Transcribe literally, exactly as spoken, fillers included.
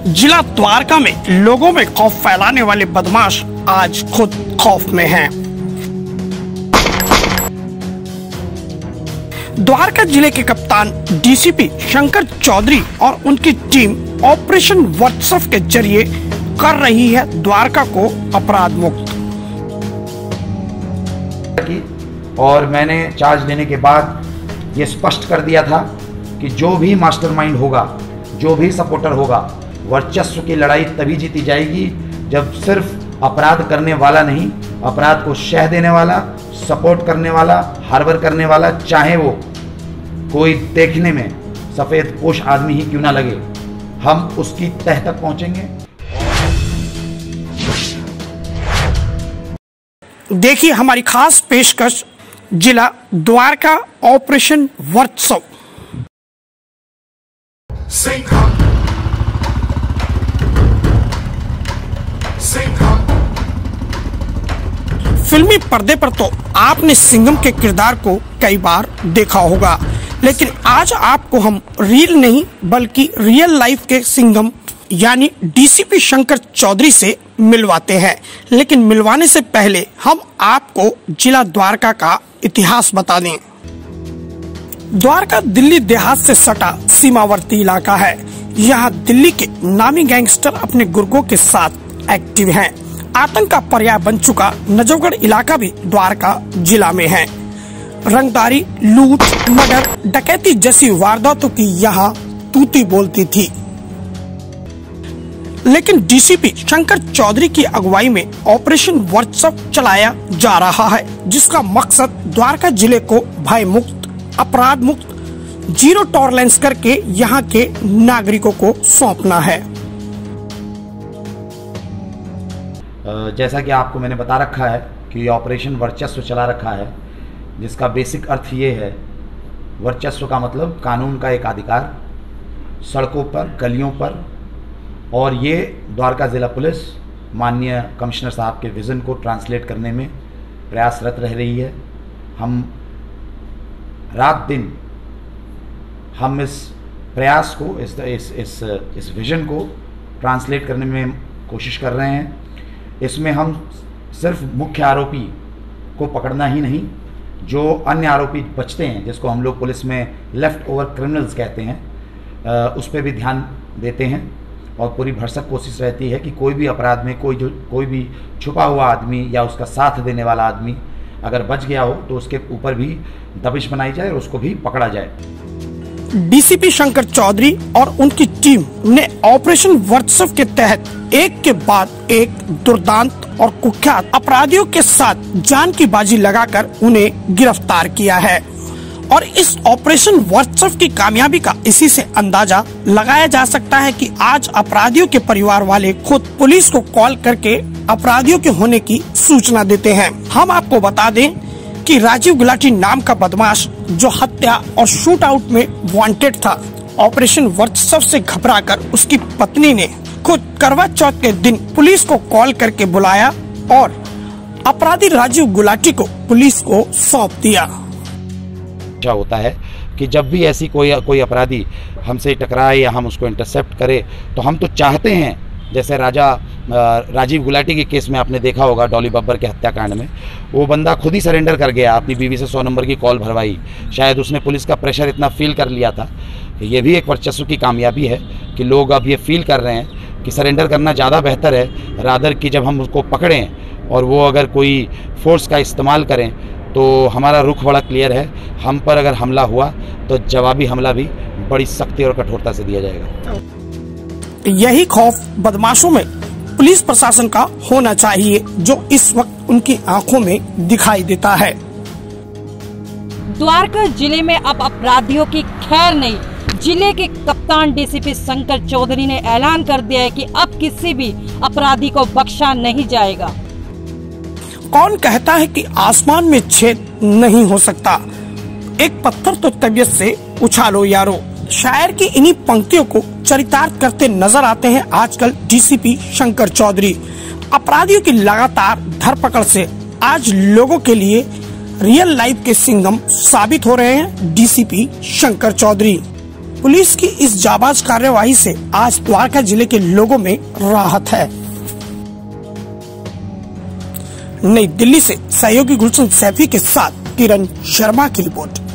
जिला द्वारका में लोगों में खौफ फैलाने वाले बदमाश आज खुद खौफ में हैं। द्वारका जिले के कप्तान डीसीपी शंकर चौधरी और उनकी टीम ऑपरेशन व्हाट्सएप के जरिए कर रही है द्वारका को अपराध मुक्त। और मैंने चार्ज लेने के बाद ये स्पष्ट कर दिया था कि जो भी मास्टरमाइंड होगा, जो भी सपोर्टर होगा, वर्चस्व की लड़ाई तभी जीती जाएगी जब सिर्फ अपराध करने वाला नहीं, अपराध को शह देने वाला, सपोर्ट करने वाला, हार्बर करने वाला, चाहे वो कोई देखने में सफेद पोश आदमी ही क्यों ना लगे, हम उसकी तह तक पहुंचेंगे। देखिए हमारी खास पेशकश जिला द्वारका ऑपरेशन व्हाट्सएप। फिल्मी पर्दे पर तो आपने सिंघम के किरदार को कई बार देखा होगा, लेकिन आज आपको हम रील नहीं बल्कि रियल लाइफ के सिंघम यानी डीसीपी शंकर चौधरी से मिलवाते हैं। लेकिन मिलवाने से पहले हम आपको जिला द्वारका का इतिहास बता दें। द्वारका दिल्ली देहात से सटा सीमावर्ती इलाका है। यहाँ दिल्ली के नामी गैंगस्टर अपने गुर्गों के साथ एक्टिव हैं। आतंक का पर्याय बन चुका नजफगढ़ इलाका भी द्वारका जिला में है। रंगदारी, लूट, मर्डर, डकैती जैसी वारदातों की यहाँ तूती बोलती थी। लेकिन डीसीपी शंकर चौधरी की अगुवाई में ऑपरेशन व्हाट्सएप चलाया जा रहा है, जिसका मकसद द्वारका जिले को भय मुक्त, अपराध मुक्त, जीरो टॉलरेंस करके यहाँ के नागरिकों को सौंपना है। जैसा कि आपको मैंने बता रखा है कि ऑपरेशन वर्चस्व चला रखा है, जिसका बेसिक अर्थ ये है, वर्चस्व का मतलब कानून का एक अधिकार सड़कों पर, गलियों पर, और ये द्वारका ज़िला पुलिस माननीय कमिश्नर साहब के विज़न को ट्रांसलेट करने में प्रयासरत रह रही है। हम रात दिन हम इस प्रयास को, इस इस इस, इस विज़न को ट्रांसलेट करने में कोशिश कर रहे हैं। इसमें हम सिर्फ मुख्य आरोपी को पकड़ना ही नहीं, जो अन्य आरोपी बचते हैं, जिसको हम लोग पुलिस में लेफ्ट ओवर क्रिमिनल्स कहते हैं, उस पर भी ध्यान देते हैं। और पूरी भरसक कोशिश रहती है कि कोई भी अपराध में कोई जो कोई भी छुपा हुआ आदमी या उसका साथ देने वाला आदमी अगर बच गया हो तो उसके ऊपर भी दबिश बनाई जाए और उसको भी पकड़ा जाए। डीसीपी शंकर चौधरी और उनकी टीम ने ऑपरेशन व्हाट्सएप के तहत एक के बाद एक दुर्दांत और कुख्यात अपराधियों के साथ जान की बाजी लगाकर उन्हें गिरफ्तार किया है। और इस ऑपरेशन व्हाट्सएप की कामयाबी का इसी से अंदाजा लगाया जा सकता है कि आज अपराधियों के परिवार वाले खुद पुलिस को कॉल करके अपराधियों के होने की सूचना देते हैं। हम आपको बता दें कि राजीव गुलाटी नाम का बदमाश जो हत्या और शूट आउट में वांटेड था, ऑपरेशन व्हाट्सएप से घबराकर उसकी पत्नी ने खुद करवा चौथ के दिन पुलिस को कॉल करके बुलाया और अपराधी राजीव गुलाटी को पुलिस को सौंप दिया। अच्छा होता है कि जब भी ऐसी कोई कोई अपराधी हमसे टकराए या हम उसको इंटरसेप्ट करें तो हम तो चाहते हैं, जैसे राजा राजीव गुलाटी के केस में आपने देखा होगा, डॉली बब्बर के हत्याकांड में, वो बंदा खुद ही सरेंडर कर गया, अपनी बीवी से सौ नंबर की कॉल भरवाई। शायद उसने पुलिस का प्रेशर इतना फील कर लिया था। ये भी एक वर्चस्व की कामयाबी है कि लोग अब ये फील कर रहे हैं कि सरेंडर करना ज़्यादा बेहतर है, रादर कि जब हम उसको पकड़ें और वो अगर कोई फोर्स का इस्तेमाल करें तो हमारा रुख बड़ा क्लियर है। हम पर अगर हमला हुआ तो जवाबी हमला भी बड़ी सख्ती और कठोरता से दिया जाएगा। यही खौफ बदमाशों में पुलिस प्रशासन का होना चाहिए, जो इस वक्त उनकी आंखों में दिखाई देता है। द्वारका जिले में अब अपराधियों की खैर नहीं। जिले के कप्तान डीसीपी शंकर चौधरी ने ऐलान कर दिया है कि अब किसी भी अपराधी को बख्शा नहीं जाएगा। कौन कहता है कि आसमान में छेद नहीं हो सकता, एक पत्थर तो तबीयत से उछालो यारो। शायर की इन्हीं पंक्तियों को चरितार्थ करते नजर आते हैं आजकल डीसीपी शंकर चौधरी। अपराधियों की लगातार धरपकड़ से आज लोगों के लिए रियल लाइफ के सिंघम साबित हो रहे हैं डीसीपी शंकर चौधरी। पुलिस की इस जाबाज कार्यवाही से आज द्वारका जिले के लोगों में राहत है। नई दिल्ली से सहयोगी गुलशन सैफी के साथ किरण शर्मा की रिपोर्ट।